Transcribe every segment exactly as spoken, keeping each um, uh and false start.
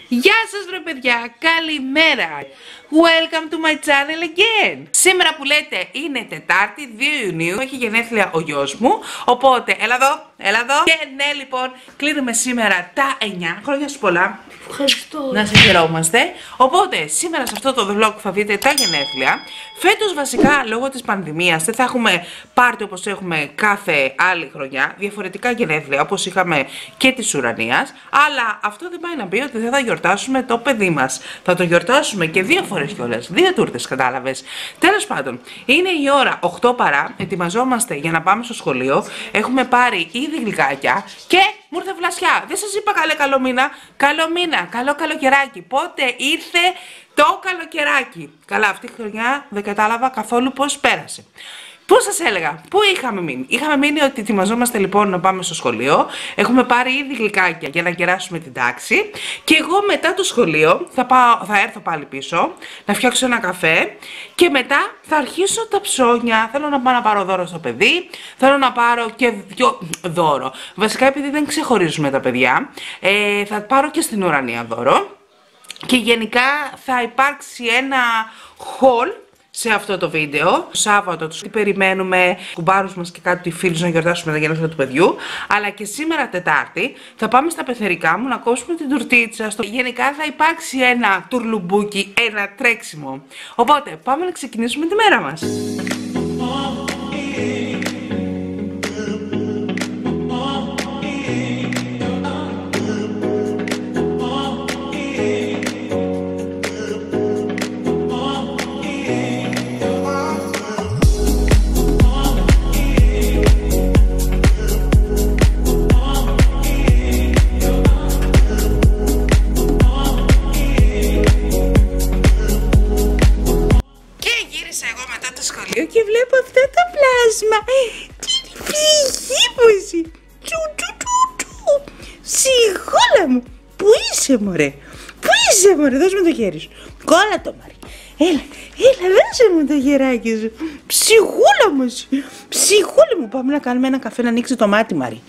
Γεια σας ρε παιδιά, καλημέρα. Welcome to my channel again. Σήμερα που λέτε είναι Τετάρτη δύο Ιουνίου, έχει γενέθλια ο γιος μου. Οπότε έλα εδώ, έλα εδώ. Και ναι λοιπόν, κλείνουμε σήμερα τα εννιά. Χρόνια σου πολλά. Ευχαριστώ. Να σε χαιρόμαστε. Οπότε σήμερα σε αυτό το vlog θα δείτε τα γενέθλια. Φέτος βασικά λόγω της πανδημίας δεν θα έχουμε πάρτι όπως έχουμε κάθε άλλη χρονιά. Διαφορετικά γενέθλια όπως είχαμε και της Ουρανίας. Αλλά αυτό δεν πάει να πει ότι δεν θα γιορτάσουμε το παιδί μας. Θα το γιορτάσουμε και δύο φορές κιόλας. Δύο τούρτες, κατάλαβες. Τέλος πάντων, είναι η ώρα οκτώ παρά. Ετοιμαζόμαστε για να πάμε στο σχολείο. Έχουμε πάρει ήδη γλυκάκια και μου ήρθε βλασιά. Δεν σας είπα καλέ καλό μήνα. Καλό μήνα, καλό καλοκαιράκι. Πότε ήρθε το καλοκαιράκι. Καλά, αυτή η χρονιά δεν κατάλαβα καθόλου πώς πέρασε. Πώς σας έλεγα, πού είχαμε μείνει. Είχαμε μείνει ότι ετοιμαζόμαστε λοιπόν να πάμε στο σχολείο. Έχουμε πάρει ήδη γλυκάκια για να κεράσουμε την τάξη. Και εγώ μετά το σχολείο θα, πάω, θα έρθω πάλι πίσω να φτιάξω ένα καφέ. Και μετά θα αρχίσω τα ψώνια. Θέλω να πάω να πάρω δώρο στο παιδί. Θέλω να πάρω και δυο δώρο. Βασικά επειδή δεν ξεχωρίζουμε τα παιδιά, ε, θα πάρω και στην Ουρανία δώρο. Και γενικά θα υπάρξει ένα haul σε αυτό το βίντεο. Σάββατο τους περιμένουμε κουμπάρους μας και κάτι φίλους να γιορτάσουμε τα γενέθλια του παιδιού. Αλλά και σήμερα Τετάρτη θα πάμε στα πεθερικά μου να κόψουμε την τουρτίτσα. Στο... Γενικά θα υπάρξει ένα τουρλουμπούκι, ένα τρέξιμο. Οπότε πάμε να ξεκινήσουμε τη μέρα μας. Και βλέπω αυτό το πλάσμα. Τι ψυχή. Τσου τσου τσου τσου. Ψυχόλα μου. Πού είσαι μωρέ. Πού είσαι μωρέ. Δώσ' μου το χέρι σου. Κόλλα το μωρέ. Έλα, έλα δώσε μου το χεράκι σου. Ψυχούλα μου. Ψυχούλα μου. Πάμε να κάνουμε ένα καφέ να ανοίξει το μάτι Μαρή.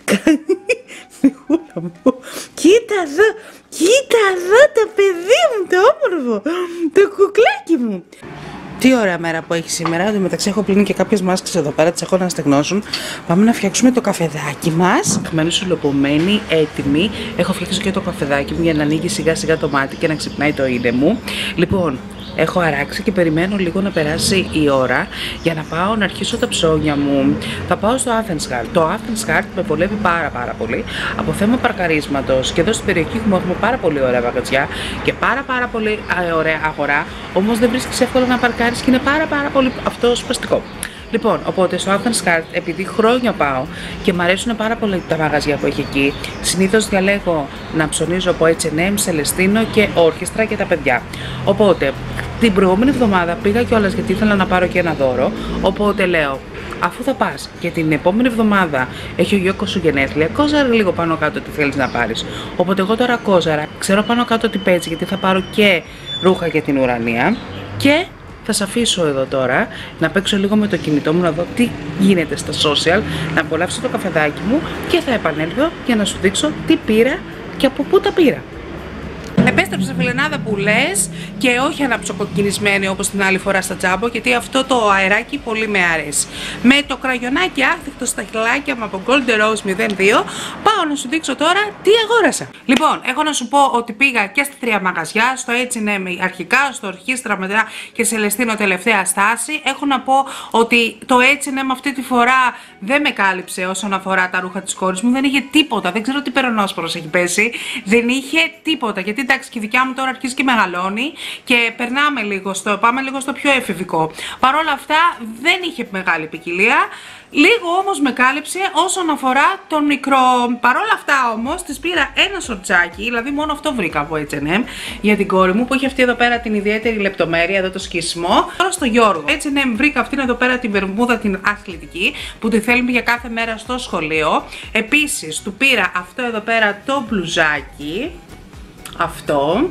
Ψυχούλα μου. Κοίτα εδώ. Κοίτα εδώ το παιδί μου το όμορφο. Το κουκλάκι μου. Τι ωραία μέρα που έχει σήμερα. Εν τω μεταξύ έχω πλύνει και κάποιες μάσκες εδώ πέρα, τις έχω να στεγνώσουν. Πάμε να φτιάξουμε το καφεδάκι μας. Μένω υλοποιημένη, έτοιμη. Έχω φτιάξει και το καφεδάκι μου για να ανοίγει σιγά σιγά το μάτι και να ξυπνάει το ίνε μου. Λοιπόν, έχω αράξει και περιμένω λίγο να περάσει η ώρα για να πάω να αρχίσω τα ψώνια μου. Θα πάω στο Athens Heart. Το Athens Heart με βολεύει πάρα πάρα πολύ από θέμα παρκαρίσματος. Και εδώ στην περιοχή μου έχουμε πάρα πολύ ωραία μαγαζιά και πάρα πάρα πολύ ωραία αγορά. Όμως δεν βρίσκεις εύκολα να παρκάρεις και είναι πάρα πάρα πολύ αυτό σπαστικό. Λοιπόν, οπότε στο Athens Heart, επειδή χρόνια πάω και μου αρέσουν πάρα πολύ τα μαγαζιά που έχει εκεί, συνήθως διαλέγω να ψωνίζω από έιτς εντ εμ, Σελεστίνο και Όρχιστρα και τα παιδιά. Οπότε, την προηγούμενη εβδομάδα πήγα κιόλας γιατί ήθελα να πάρω και ένα δώρο. Οπότε λέω, αφού θα πας και την επόμενη εβδομάδα έχει ο Γιώκος σου γενέθλια, κόζαρα λίγο πάνω κάτω τι θέλεις να πάρεις. Οπότε, εγώ τώρα κόζαρα, ξέρω πάνω κάτω τι παίζει γιατί θα πάρω και ρούχα για την Ουρανία και. Θα σας αφήσω εδώ τώρα να παίξω λίγο με το κινητό μου να δω τι γίνεται στα social, να απολαύσω το καφεδάκι μου και θα επανέλθω για να σου δείξω τι πήρα και από πού τα πήρα. Επέστρεψα φιλενάδα που λες και όχι αναψοκοκκινισμένη όπως την άλλη φορά στα Τζάμπο, γιατί αυτό το αεράκι πολύ με αρέσει. Με το κραγιονάκι άθικτο στα χιλάκια μου από Golden Rose μηδέν δύο πάω να σου δείξω τώρα τι αγόρασα. Λοιπόν, έχω να σου πω ότι πήγα και στα τρία μαγαζιά, στο έιτς εντ εμ αρχικά, στο Ορχήστρα μετά και Σελεστίνο τελευταία στάση. Έχω να πω ότι το έιτς εντ εμ αυτή τη φορά δεν με κάλυψε όσον αφορά τα ρούχα της κόρης μου, δεν είχε τίποτα, δεν ξέρω τι περονόσπορος έχει πέσει, δεν είχε τίποτα, γιατί εντάξει και η δικιά μου τώρα αρχίζει και μεγαλώνει και περνάμε λίγο στο, πάμε λίγο στο πιο εφηβικό. Παρ' όλα αυτά δεν είχε μεγάλη ποικιλία. Λίγο όμως με κάλυψε όσον αφορά τον μικρό. Παρ' όλα αυτά όμως της πήρα ένα σορτσάκι, δηλαδή μόνο αυτό βρήκα από έιτς εντ εμ για την κόρη μου που έχει αυτή εδώ πέρα την ιδιαίτερη λεπτομέρεια, εδώ το σκίσιμο. Τώρα στο Γιώργο. έιτς εντ εμ βρήκα αυτήν εδώ πέρα την βερμούδα την αθλητική που τη θέλουμε για κάθε μέρα στο σχολείο. Επίσης του πήρα αυτό εδώ πέρα το μπλουζάκι. Αυτό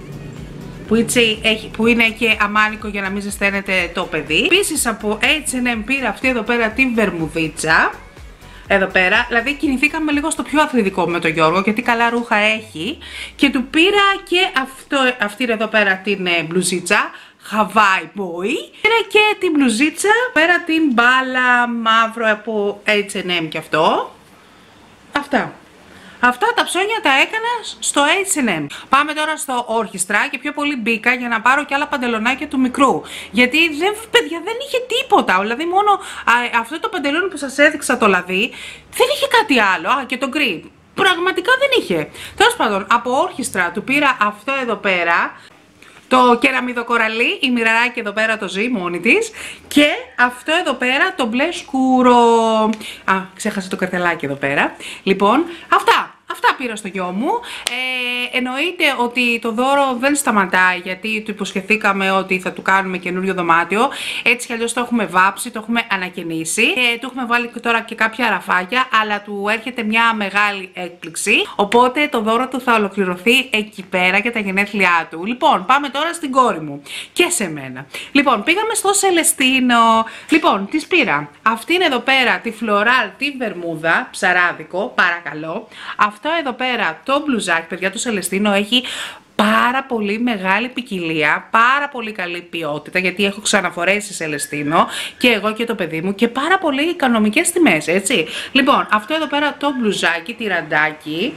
που, έτσι, έχει, που είναι και αμάνικο για να μην ζεσταίνεται το παιδί. Επίσης από έιτς εντ εμ πήρα αυτή εδώ πέρα την βερμουδίτσα. εδώ πέρα. Δηλαδή κινηθήκαμε λίγο στο πιο αθλητικό με τον Γιώργο, γιατί καλά ρούχα έχει. Και του πήρα και αυτό, αυτή εδώ πέρα την ε, μπλουζίτσα Hawaii Boy. Πήρα και την μπλουζίτσα, πέρα την μπάλα μαύρο από έιτς εντ εμ και αυτό. Αυτά. Αυτά τα ψώνια τα έκανα στο έιτς εντ εμ. Πάμε τώρα στο Όρχιστρα και πιο πολύ μπήκα για να πάρω και άλλα παντελονάκια του μικρού. Γιατί δεν, παιδιά, δεν είχε τίποτα. Δηλαδή μόνο α, αυτό το παντελόνι που σας έδειξα το λαδί δεν είχε κάτι άλλο. Α, και το γκρι. Πραγματικά δεν είχε. Τέλος πάντων, από Όρχιστρα του πήρα αυτό εδώ πέρα. Το κεραμιδοκοραλί, η μοιραράκι εδώ πέρα το ζει μόνη της. Και αυτό εδώ πέρα το μπλε σκούρο. Α, ξέχασα το καρτελάκι εδώ πέρα. Λοιπόν, αυτά. Αυτά πήρα στο γιο μου. Ε, εννοείται ότι το δώρο δεν σταματάει, γιατί του υποσχεθήκαμε ότι θα του κάνουμε καινούριο δωμάτιο. Έτσι κι αλλιώς το έχουμε βάψει, το έχουμε ανακαινήσει. Ε, του έχουμε βάλει τώρα και κάποια ραφάκια, αλλά του έρχεται μια μεγάλη έκπληξη. Οπότε το δώρο του θα ολοκληρωθεί εκεί πέρα για τα γενέθλιά του. Λοιπόν, πάμε τώρα στην κόρη μου και σε μένα. Λοιπόν, πήγαμε στο Σελεστίνο. Λοιπόν, της πήρα αυτήν εδώ πέρα τη φλωράλ, τη βερμούδα, ψαράδικο, παρακαλώ. Αυτό εδώ πέρα το μπλουζάκι, παιδιά, του Σελεστίνο έχει πάρα πολύ μεγάλη ποικιλία, πάρα πολύ καλή ποιότητα, γιατί έχω ξαναφορέσει Σελεστίνο και εγώ και το παιδί μου, και πάρα πολύ οικονομικές τιμές, έτσι. Λοιπόν, αυτό εδώ πέρα το μπλουζάκι, τυραντάκι.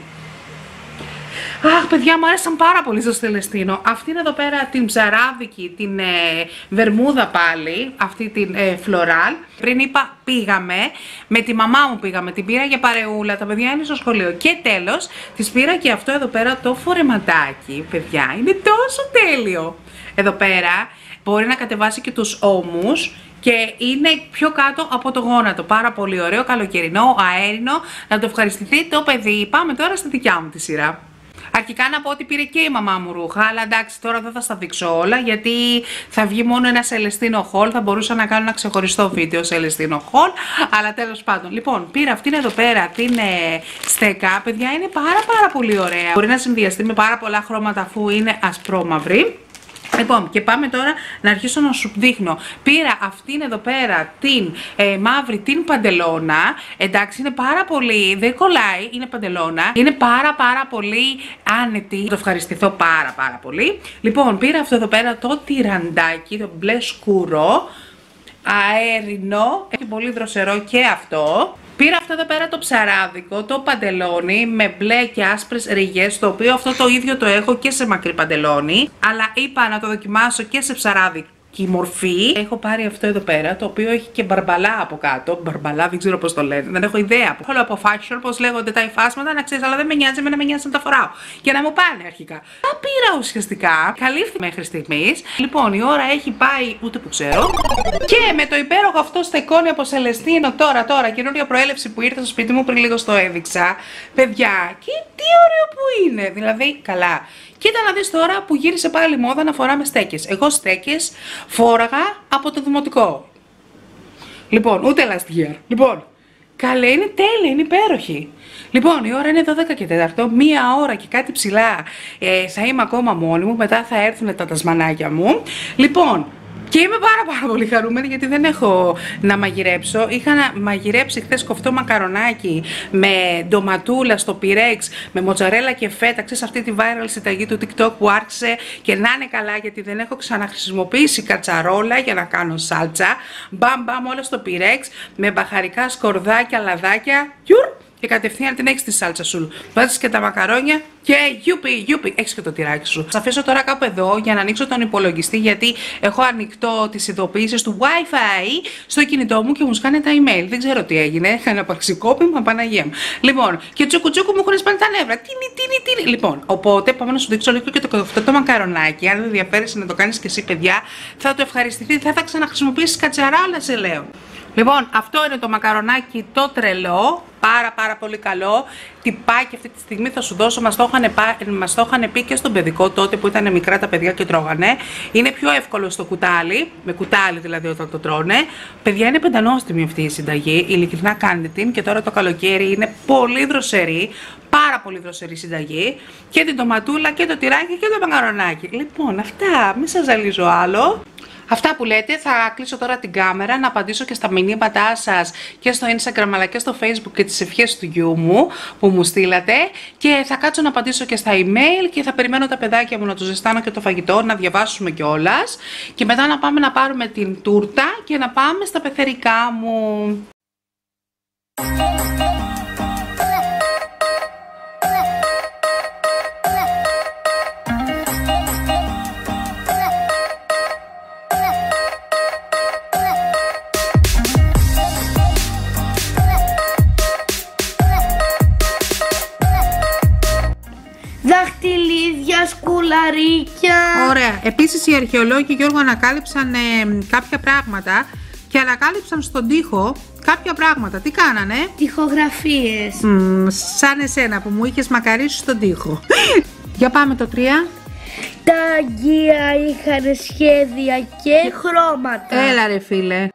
Αχ, παιδιά, μου άρεσαν πάρα πολύ στο Σελεστίνο. Αυτήν εδώ πέρα την ψαράδικη, την ε, βερμούδα πάλι, αυτή την ε, φλωράλ. Πριν είπα πήγαμε, με τη μαμά μου πήγαμε, την πήρα για παρεούλα, τα παιδιά είναι στο σχολείο. Και τέλος, της πήρα και αυτό εδώ πέρα το φορεματάκι, παιδιά, είναι τόσο τέλειο. Εδώ πέρα μπορεί να κατεβάσει και τους ώμους και είναι πιο κάτω από το γόνατο. Πάρα πολύ ωραίο, καλοκαιρινό, αέρινο. Να το ευχαριστηθεί το παιδί. Πάμε τώρα στη δικιά μου τη σειρά. Αρχικά να πω ότι πήρε και η μαμά μου ρούχα, αλλά εντάξει, τώρα δεν θα στα δείξω όλα, γιατί θα βγει μόνο ένα Σελεστίνο haul. Θα μπορούσα να κάνω ένα ξεχωριστό βίντεο Σελεστίνο haul, αλλά τέλος πάντων. Λοιπόν, πήρα αυτήν εδώ πέρα την ε, στέκα, παιδιά, είναι πάρα πάρα πολύ ωραία. Μπορεί να συνδυαστεί με πάρα πολλά χρώματα, αφού είναι ασπρόμαυρη. Λοιπόν, και πάμε τώρα να αρχίσω να σου δείχνω. Πήρα αυτήν εδώ πέρα την ε, μαύρη, την παντελώνα. Εντάξει, είναι πάρα πολύ, δεν κολλάει, είναι παντελώνα. Είναι πάρα πάρα πολύ άνετη. Το ευχαριστηθώ πάρα πάρα πολύ. Λοιπόν, πήρα αυτό εδώ πέρα το τυραντάκι, το μπλε σκούρο, αέρινο. Έχει πολύ δροσερό και αυτό. Πήρα αυτό εδώ πέρα το ψαράδικο, το παντελόνι με μπλε και άσπρες ριγές, το οποίο αυτό το ίδιο το έχω και σε μακρύ παντελόνι, αλλά είπα να το δοκιμάσω και σε ψαράδικη μορφή. Έχω πάρει αυτό εδώ πέρα, το οποίο έχει και μπαρμπαλά από κάτω. Μπαρμπαλά, δεν ξέρω πώς το λένε, δεν έχω ιδέα. Όλο από fashion, πώς λέγονται τα υφάσματα, να ξέρεις, αλλά δεν με νοιάζει, εμένα με νοιάζει να τα φοράω. Για να μου πάνε αρχικά. Τα πήρα ουσιαστικά, καλύφθη μέχρι στιγμής. Λοιπόν, η ώρα έχει πάει ούτε που ξέρω. Και με το υπέροχο αυτό στεκόνι από Σελεστίνο, τώρα, τώρα, καινούργια προέλευση που ήρθε στο σπίτι μου, πριν λίγο στο έδειξα. Παιδιά, και τι ωραίο που είναι, δηλαδή, καλά. Κοίτα να δεις τώρα που γύρισε πάλι μόδα να φοράμε στέκες. Εγώ στέκες φόραγα από το δημοτικό. Λοιπόν, ούτε last year. Λοιπόν, καλέ, είναι τέλεια, είναι υπέροχη. Λοιπόν, η ώρα είναι δώδεκα και τέσσερα, μία ώρα και κάτι ψηλά. Ε, θα είμαι ακόμα μόνη μου, μετά θα έρθουν τα τασμανάκια μου. Λοιπόν, και είμαι πάρα πάρα πολύ χαρούμενη, γιατί δεν έχω να μαγειρέψω. Είχα να μαγειρέψει χθες κοφτό μακαρονάκι με ντοματούλα στο πυρέξ, με μοτσαρέλα και φέτα, ξέρεις, αυτή τη viral συνταγή του TikTok που άρχισε, και να είναι καλά, γιατί δεν έχω ξαναχρησιμοποιήσει κατσαρόλα για να κάνω σάλτσα. Μπαμ μπαμ όλα στο πυρέξ, με μπαχαρικά σκορδάκια, λαδάκια, γιουρ, και κατευθείαν την έχεις τη σάλτσα σου. Βάζεις και τα μακαρόνια και γιούπι, γιούπι, έχεις και το τυράκι σου. Θα αφήσω τώρα κάπου εδώ για να ανοίξω τον υπολογιστή, γιατί έχω ανοιχτό τις ειδοποιήσεις του Wi-Fi στο κινητό μου και μου σκάνε τα email. Δεν ξέρω τι έγινε, είχα ένα πραξικόπημα, Παναγία μου. Λοιπόν, και τσούκου τσούκου μου έχουν σπάνει τα νεύρα. Τίνι, τίνι, τίνι. Λοιπόν, οπότε πάμε να σου δείξω λίγο και το, αυτό το μακαρονάκι. Αν δεν ενδιαφέρεσαι να το κάνεις και εσύ, παιδιά, θα το ευχαριστηθεί, θα θα ξαναχρησιμοποιήσεις κατσαράλα, σε λέω. Λοιπόν, αυτό είναι το μακαρονάκι το τρελό, πάρα πάρα πολύ καλό. Τυπάκι αυτή τη στιγμή θα σου δώσω, μας το είχαν, μας το είχαν πει και στον παιδικό τότε που ήταν μικρά τα παιδιά και τρώγανε. Είναι πιο εύκολο στο κουτάλι, με κουτάλι δηλαδή όταν το τρώνε. Παιδιά, είναι πεντανόστιμη αυτή η συνταγή, ειλικρινά κάντε την, και τώρα το καλοκαίρι είναι πολύ δροσερή, πάρα πολύ δροσερή συνταγή. Και την τοματούλα και το τυράκι και το μακαρονάκι. Λοιπόν, αυτά, μην σας ζαλίζω άλλο. Αυτά που λέτε, θα κλείσω τώρα την κάμερα να απαντήσω και στα μηνύματά σας και στο Instagram αλλά και στο Facebook και τις ευχές του γιού μου που μου στείλατε, και θα κάτσω να απαντήσω και στα email και θα περιμένω τα παιδάκια μου να τους ζεστάνω και το φαγητό, να διαβάσουμε κιόλας και μετά να πάμε να πάρουμε την τούρτα και να πάμε στα πεθερικά μου. Δαχτυλίδια, σκουλαρίκια. Ωραία. Επίσης οι αρχαιολόγοι, Γιώργο, ανακάλυψαν ε, κάποια πράγματα και ανακάλυψαν στον τοίχο κάποια πράγματα. Τι κάνανε? Τοιχογραφίες. Mm, σαν εσένα που μου είχες μακαρίσει στον τοίχο. Για πάμε το τρία. Τα αγγεία είχαν σχέδια και χρώματα. Έλα ρε φίλε.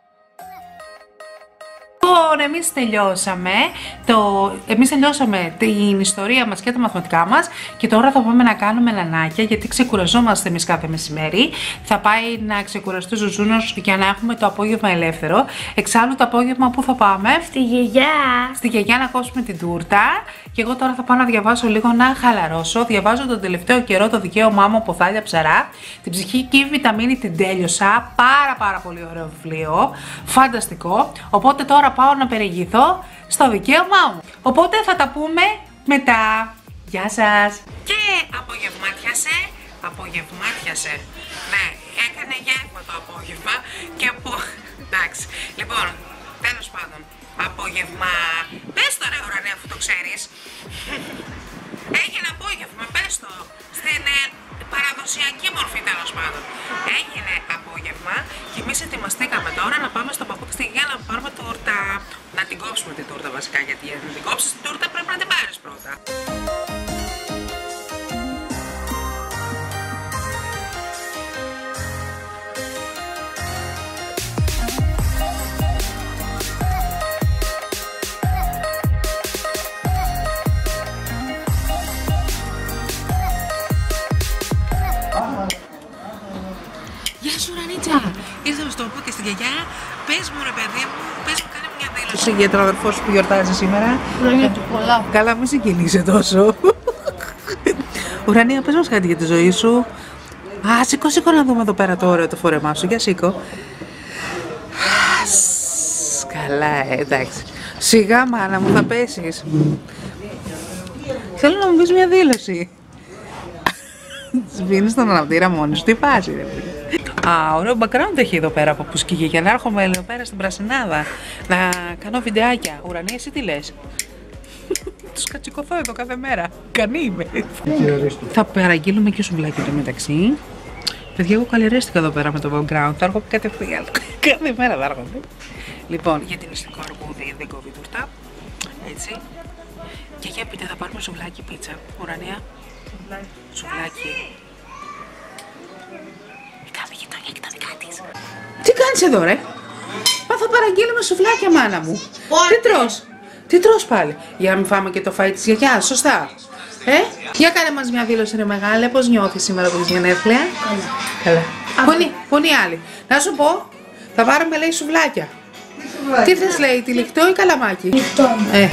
Λοιπόν, εμείς τελειώσαμε, το... εμείς τελειώσαμε την ιστορία μας και τα μαθηματικά μας και τώρα θα πάμε να κάνουμε νανάκια γιατί ξεκουραζόμαστε εμείς κάθε μεσημέρι. Θα πάει να ξεκουραστεί ο Ζουζούνος για να έχουμε το απόγευμα ελεύθερο. Εξάλλου το απόγευμα που θα πάμε? Στη γιαγιά. Στη γιαγιά να κόψουμε την τούρτα. Και εγώ τώρα θα πάω να διαβάσω λίγο, να χαλαρώσω. Διαβάζω τον τελευταίο καιρό το δικαίωμά μου από Θάλια Ψαρά. Την ψυχική βιταμίνη την τέλειωσα. Πάρα πάρα πολύ ωραίο βιβλίο. Φανταστικό. Οπότε τώρα πάω να περιηγηθώ στο δικαίωμά μου. Οπότε θα τα πούμε μετά. Γεια σας. Και απογευμάτιασε. Απογευμάτιασε. Ναι, έκανε γεύμα το απόγευμα. Και από... εντάξει. Λοιπόν, τέλος πάντων. Απόγευμα. Πες το ρε Ουρανία, αφού το ξέρεις. Έγινε απόγευμα, πες το. Στην ε, παραδοσιακή μορφή τέλος πάντων. Έγινε απόγευμα και εμείς ετοιμαστήκαμε τώρα να πάμε στο παππούδι στη γιαγιά να πάρουμε τούρτα. Να την κόψουμε την τούρτα βασικά, γιατί για να την κόψεις την τούρτα πρέπει να την πάρεις πρώτα. Γεια σου Ρανίτσα! Ήρθα να στο πω και στη γιαγιά. Πες μου ρε παιδί μου, πες μου, κάνε μια δήλωση για τον αδερφό σου που γιορτάζει σήμερα. Χρόνια του πολλά. Καλά, μην συγκινείσαι τόσο. Ουρανία, πες μας κάτι για τη ζωή σου. Α, σήκω, σήκω να δούμε εδώ πέρα το ωραίο το φόρεμά σου. Για σήκω. Καλά, ε, εντάξει. Σιγά μάνα μου, θα πέσεις. Θέλω να μου πεις μια δήλωση. Σβήνεις τον αναπτήρα μόνη σου, τι φάση ρε φίλε. Α, ωραίο background έχει εδώ πέρα από πουσκίγε για να έρχομαι εδώ πέρα στην Πρασινάδα να κάνω βιντεάκια. Ουρανία, εσύ τι λες? Τους κατσικωθώ εδώ κάθε μέρα. Κανεί είμαι. Θα παραγγείλουμε και σουβλάκι το μεταξύ. Παιδιά, εγώ καλλιεργήθηκα εδώ πέρα με το background. Θα έρχομαι κατευθείαν. Κάθε μέρα θα έρχομαι. Λοιπόν, για την μυστικό αρκούδι δεν κόβει τούρτα. Έτσι. Και για πείτε, θα πάρουμε σουβλάκι πίτσα. Ουρανία. Σουβλάκι. Η κάθε γειτονιά και τα δικά της. Τι κάνεις εδώ ρε? Μα θα παραγγείλουμε σουβλάκια μάνα μου. Τι τρως? Τι τρως πάλι? Για να μην φάμε και το φαΐ της γιαγιάς, σωστά? Ε? Για κάνε μας μια δήλωση ρε μεγάλε, πώς νιώθεις σήμερα που έχεις γενέθλια? Καλά. Καλά. Πού είναι, πού είναι οι άλλοι? Να σου πω, θα πάρουμε λέει σουβλάκια. Τι θες λέει, τυλιχτό ή καλαμάκι? Τυλιχτό. Ε.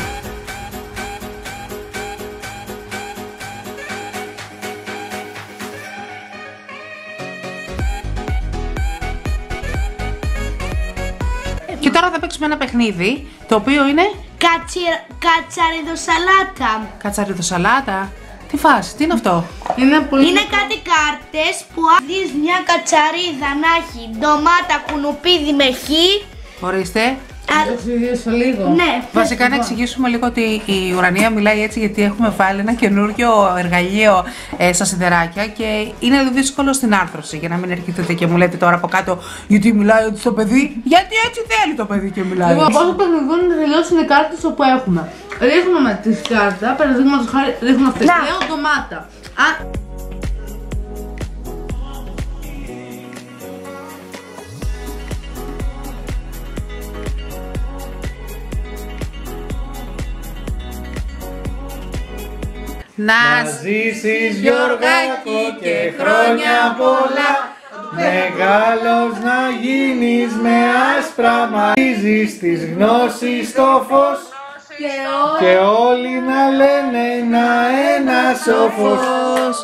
Και τώρα θα παίξουμε ένα παιχνίδι, το οποίο είναι... Κατσι... Κατσαριδοσαλάτα. Κατσαριδοσαλάτα. Τι φάση, τι είναι αυτό? Είναι, πολύ... είναι κάτι κάρτες που αν δεις μια κατσαρίδα να έχει ντομάτα, κουνουπίδι με χ. Ορίστε. Να το εξηγήσω λίγο. Ναι. Βασικά να εξηγήσουμε λίγο ότι η Ουρανία μιλάει έτσι γιατί έχουμε βάλει ένα καινούριο εργαλείο ε, στα σιδεράκια και είναι δύσκολο στην άρθρωση. Για να μην έρχεται και μου λέτε τώρα από κάτω γιατί μιλάει ότι στο παιδί. Γιατί έτσι θέλει το παιδί και μιλάει. Λοιπόν, πόσο παιχνιδικό είναι τελειώσει είναι κάρτες όπου έχουμε. Ρίχνουμε τη κάρτα, παραδείγματος χάρη ρίχνουμε αυτές. Λέω ντομάτα. Α... Να ζήσεις Γιωργάκη και χρόνια πολλά, μεγάλος να άσπρα μαρίζει στις γνώσεις το φως Και, ό... και όλοι να λένε ένα-ένα σοφός.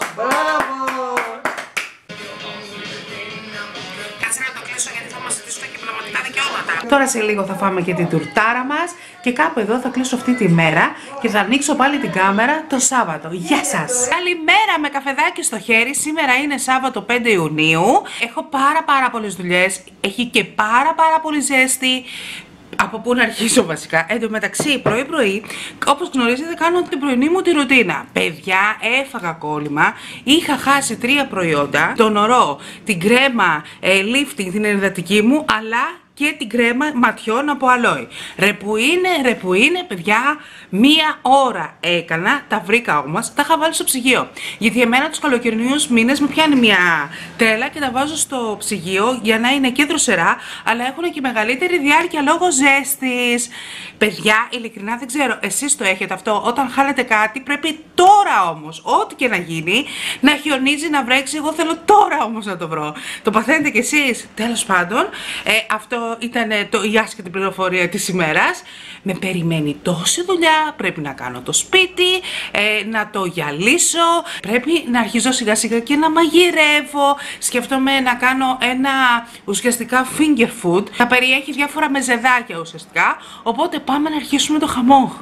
Τώρα σε λίγο θα φάμε και την τουρτάρα μας και κάπου εδώ θα κλείσω αυτή τη μέρα και θα ανοίξω πάλι την κάμερα το Σάββατο. Γεια σας! Καλημέρα με καφεδάκι στο χέρι. Σήμερα είναι Σάββατο πέντε Ιουνίου. Έχω πάρα πάρα πολλές δουλειές. Έχει και πάρα πάρα πολύ ζέστη. Από πού να αρχίσω βασικά. Εν τω μεταξύ, πρωί-πρωί, όπως γνωρίζετε, κάνω την πρωινή μου τη ρουτίνα. Παιδιά, έφαγα κόλλημα. Είχα χάσει τρία προϊόντα. Τον ορό, την κρέμα ε, lifting, την ενυδατική μου, αλλά και την κρέμα ματιών από αλόι. Ρε που είναι, ρε που είναι, παιδιά, μία ώρα έκανα, τα βρήκα όμως, τα είχα βάλει στο ψυγείο. Γιατί εμένα τους καλοκαιρινούς μήνες με πιάνει μια τρέλα και τα βάζω στο ψυγείο για να είναι και δροσερά, αλλά έχουν και μεγαλύτερη διάρκεια λόγω ζέστης. Παιδιά, ειλικρινά δεν ξέρω, εσείς το έχετε αυτό, όταν χάλετε κάτι πρέπει τώρα όμως, ό,τι και να γίνει, να χιονίζει, να βρέξει, εγώ θέλω τώρα όμως να το βρω. Το παθαίνετε κι εσείς? Τέλος πάντων, ε, αυτό ήταν το, η άσχετη πληροφορία της ημέρας. Με περιμένει τόση δουλειά, πρέπει να κάνω το σπίτι, ε, να το γυαλίσω, πρέπει να αρχίζω σιγά σιγά και να μαγειρεύω. Σκέφτομαι να κάνω ένα ουσιαστικά finger food, θα περιέχει διάφορα μεζεδάκια ουσιαστικά, οπότε πάμε να αρχίσουμε το χαμό.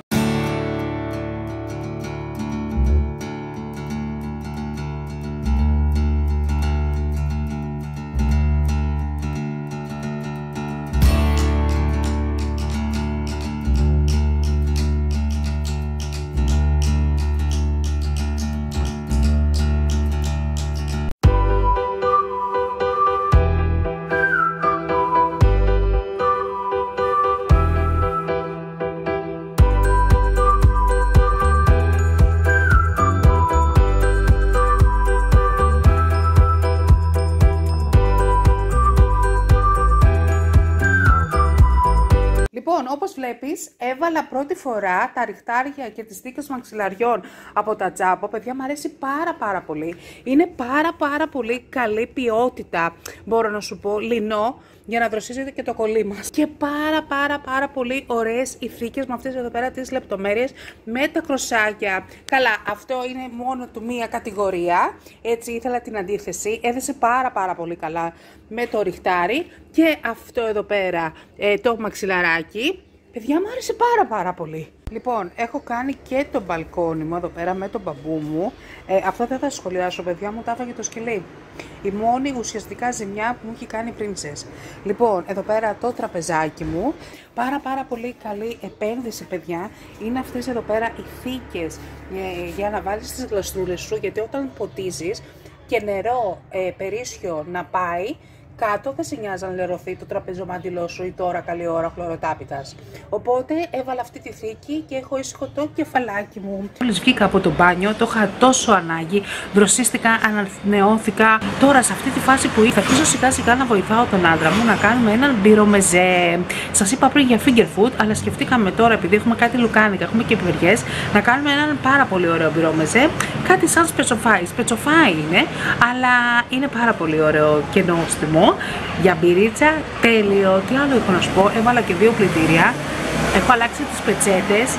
Λοιπόν, όπως βλέπεις, έβαλα πρώτη φορά τα ριχτάρια και τις θήκες μαξιλαριών από τα Τζάμπο. Παιδιά, μου αρέσει πάρα πάρα πολύ. Είναι πάρα πάρα πολύ καλή ποιότητα, μπορώ να σου πω, λινό, για να δροσίζεται και το κολλή μας. Και πάρα πάρα πάρα πολύ ωραίες οι θήκες με αυτές εδώ πέρα τις λεπτομέρειες, με τα κροσάκια. Καλά, αυτό είναι μόνο του μία κατηγορία, έτσι ήθελα την αντίθεση. Έδεσε πάρα πάρα πολύ καλά με το ριχτάρι και αυτό εδώ πέρα ε, το μαξιλαράκι. Παιδιά, μου άρεσε πάρα πάρα πολύ. Λοιπόν, έχω κάνει και το μπαλκόνι μου εδώ πέρα με τον μπαμπού μου. Ε, αυτό δεν θα σχολιάσω, παιδιά, μου τα έφαγε το σκυλί. Η μόνη ουσιαστικά ζημιά που μου έχει κάνει Princess. Λοιπόν, εδώ πέρα το τραπεζάκι μου. Πάρα πάρα πολύ καλή επένδυση, παιδιά. Είναι αυτές εδώ πέρα οι θήκες ε, για να βάλεις τις γλαστρούλες σου. Γιατί όταν ποτίζεις και νερό ε, περίσσιο να πάει κάτω, δεν σε νοιάζει να λερωθεί το τραπεζομάντιλό σου ή τώρα καλή ώρα χλωροτάπητας. Οπότε έβαλα αυτή τη θήκη και έχω ήσυχο το κεφαλάκι μου. Μόλις βγήκα από το μπάνιο, το είχα τόσο ανάγκη, δροσίστηκα, ανανεώθηκα. Τώρα σε αυτή τη φάση που ήρθα, θα αρχίσω σιγά σιγά να βοηθάω τον άντρα μου να κάνουμε έναν μπυρομεζέ. Σας είπα πριν για finger food, αλλά σκεφτήκαμε τώρα, επειδή έχουμε κάτι λουκάνικα, έχουμε και πιπεριές, να κάνουμε έναν πάρα πολύ ωραίο μπυρομεζέ. Κάτι σαν σπετσοφάι. Σπετσοφάι είναι, αλλά είναι πάρα πολύ ωραίο και νόστιμο. Για μπυρίτσα, τέλειο. Τι άλλο έχω να σου πω, έβαλα και δύο πλυντήρια. Έχω αλλάξει τις πετσέτες.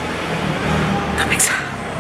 Τα παίξα.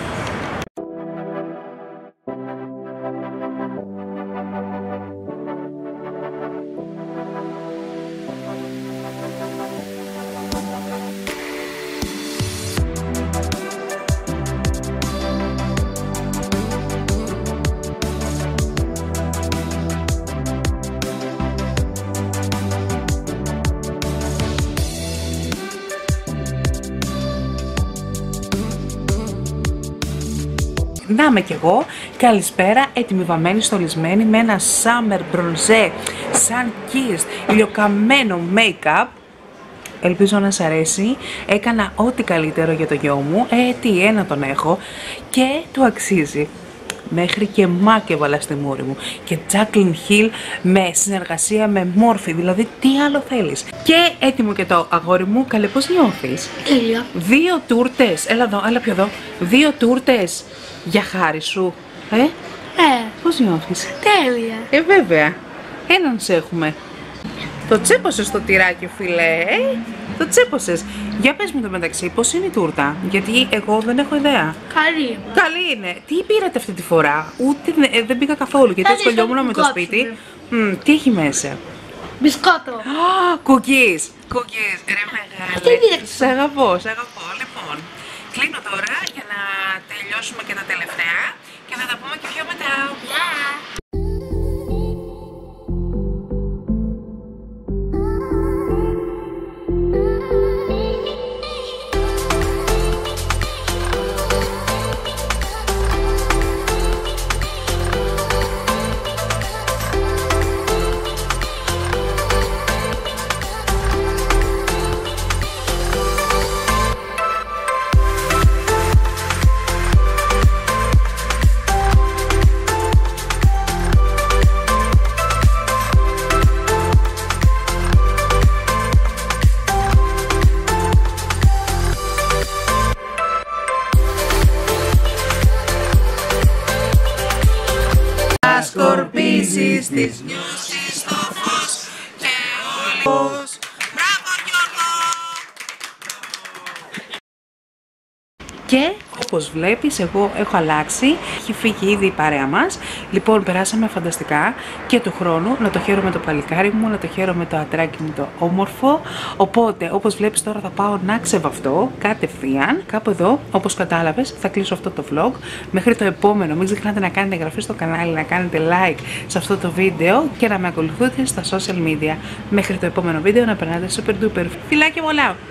Να είμαι κι εγώ, καλησπέρα, έτοιμη βαμμένη, στολισμένη με ένα summer bronze sun kissed ηλιοκαμμένο make-up. Ελπίζω να σας αρέσει. Έκανα ό,τι καλύτερο για το γιο μου, ε, τι ένα τον έχω και του αξίζει. Μέχρι και μάκ έβαλα στη μούρη μου. Και Jaclyn Hill με συνεργασία με Morphe. Δηλαδή, τι άλλο θέλεις. Και έτοιμο και το αγόρι μου. Καλέ, πώς νιώθεις? Τέλεια. Δύο τούρτες. Έλα εδώ, έλα πιο εδώ. Δύο τούρτες για χάρη σου. Ε, Ε, πώς νιώθεις? τέλεια. Ε, βέβαια. Έναν σε έχουμε. Το τσέπωσες το τυράκι, φιλέ, ε? Το τσέπωσες. Για πες μου το μεταξύ, πώς είναι η τούρτα? Γιατί εγώ δεν έχω ιδέα. Καλή. Καλή είναι. Τι πήρατε αυτή τη φορά? Ούτε ε, δεν πήγα καθόλου, γιατί ασχολιόμουν με το σπίτι. Μ, τι έχει μέσα? Μπισκότο. Α, κουκκίς. Κουκκίς. Ρε μεγάλε. Σ' αγαπώ, σ' αγαπώ. Λοιπόν, κλείνω τώρα για να τελειώσουμε και τα τελευταία και θα τα πούμε και πιο μετά. Σκορπίσεις τις νιώσεις στο φως και όλος. Μπράβο Γιώργο! Και όπως βλέπεις, εγώ έχω αλλάξει, έχει φύγει ήδη η παρέα μας. Λοιπόν, περάσαμε φανταστικά και του χρόνου να το χαίρω με το παλικάρι μου, να το χαίρω με το ατράκι μου το όμορφο. Οπότε, όπως βλέπεις τώρα θα πάω να ξεβαφτώ κατευθείαν. Κάπου εδώ, όπως κατάλαβες, θα κλείσω αυτό το vlog. Μέχρι το επόμενο, μην ξεχνάτε να κάνετε εγγραφή στο κανάλι, να κάνετε like σε αυτό το βίντεο και να με ακολουθείτε στα social media. Μέχρι το επόμενο βίντεο να περνάτε super duper. Φιλάκια πολλά!